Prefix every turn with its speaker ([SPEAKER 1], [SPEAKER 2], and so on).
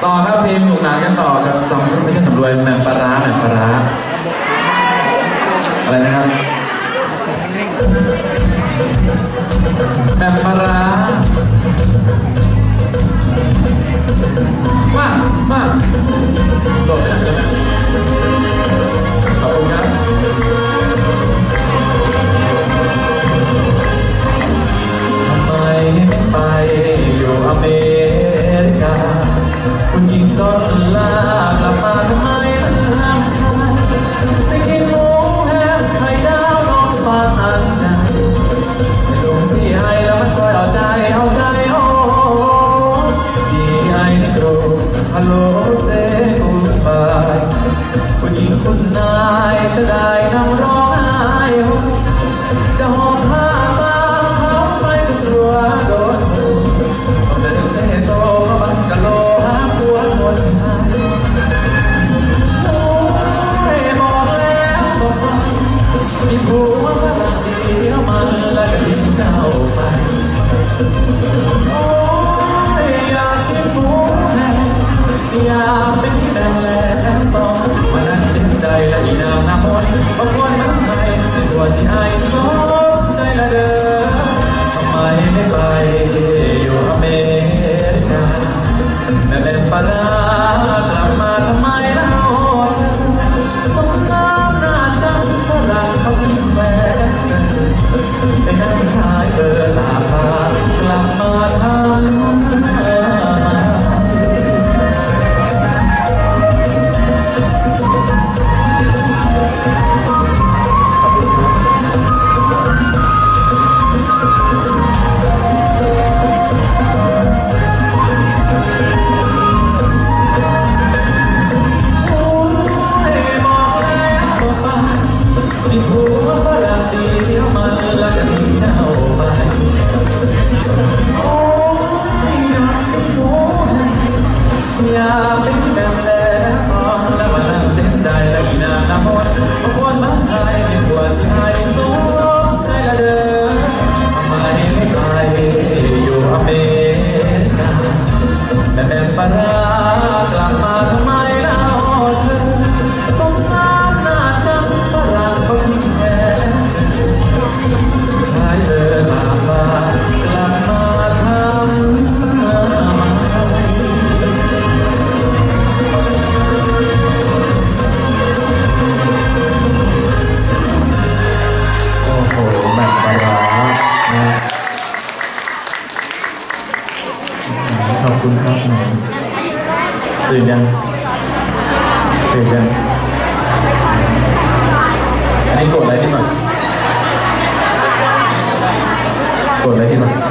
[SPEAKER 1] ต่อครับเพลงหนุกหนานกันต่อครับสองไม่ใช่สำรวยแหม่มปลาร้าแหม่มปลาร้าอะไรนะครับแหม่มปลาร้ามาโดดกันเลยขอบคุณครับทำไมไม่ไปอยู่อเมริกาคุณหญิงก็ลากลับมาทำไมล่ะไปกินหมูแฮมไข่ดาวน้องฟ้าอันนั้นไม่ลงที่ให้แล้วมันคอยเอาใจโอ้ที่ให้ในโกรธฮัลโหลเซกูบายคุณหญิงคุณนายจะได้นั่งร้องไห้จะหอบผ้าตามเขาไปกลัวโดนต้องเดินเซโซมาบังกะโลหาผัวคนไทยโอ้ยบอกแล้วบอกว่ามีผัวมาลักเดียวมันแล้วก็ทิ้งเจ้าไปโอ้ยอยากกินหมูแฮมอยากเป็นที่แดงแหลมตอนมานั่งเจ็บใจและอีน้ำมนต์บางคนมันให้ตัวที่ให้สนใจละเด้อทำไมไม่ไปอยู่อเมริกาแม่เป็นปลาร้ากลับมาทำไมเล่าสงสารหน้าจังฝรั่งเขาทิ้งแหวนไปนั่งขายเบอร์ลาพากลับมาทอยากเป็นแบบแล้วแล้วมานั่งเจ็บใจและอีน้ำมนต์บางคนบางใครเป็นตัวที่ให้สนใจละเด้อทำไมไม่ไปอยู่อเมริกาแต่แบบปลาร้ากลับมาทำไมเล่าเธอสงสารหน้าจังฝรั่งเขาทิ้งแหวนขายเบอร์ลาบากลับมาทแหม่มปลาร้าขอบคุณครับหนูตื่นยังอันนี้กดอะไรที่หน่อย